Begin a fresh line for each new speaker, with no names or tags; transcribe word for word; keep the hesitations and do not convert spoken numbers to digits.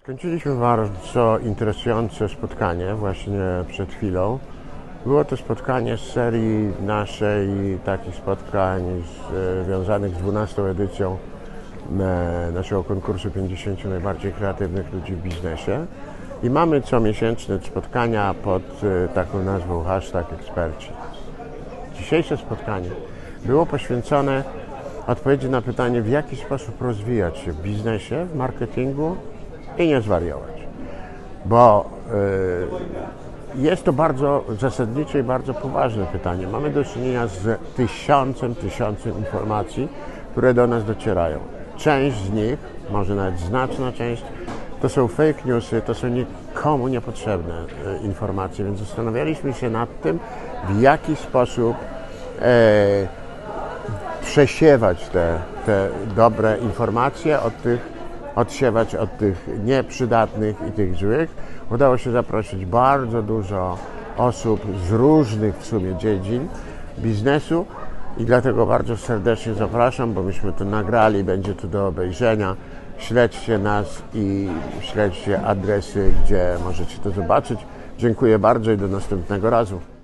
Skończyliśmy bardzo interesujące spotkanie właśnie przed chwilą. Było to spotkanie z serii naszej takich spotkań z, związanych z dwunastą edycją e, naszego konkursu pięćdziesięciu najbardziej kreatywnych ludzi w biznesie. I mamy comiesięczne spotkania pod e, taką nazwą hashtag eksperci. Dzisiejsze spotkanie było poświęcone odpowiedzi na pytanie, w jaki sposób rozwijać się w biznesie, w marketingu i nie zwariować. Bo y, jest to bardzo zasadnicze i bardzo poważne pytanie. Mamy do czynienia z tysiącem, tysiącem informacji, które do nas docierają. Część z nich, może nawet znaczna część, to są fake newsy, to są nikomu niepotrzebne y, informacje, więc zastanawialiśmy się nad tym, w jaki sposób y, przesiewać te, te dobre informacje od tych odsiewać od tych nieprzydatnych i tych złych. Udało się zaprosić bardzo dużo osób z różnych w sumie dziedzin biznesu i dlatego bardzo serdecznie zapraszam, bo myśmy to nagrali, będzie to do obejrzenia. Śledźcie nas i śledźcie adresy, gdzie możecie to zobaczyć. Dziękuję bardzo i do następnego razu.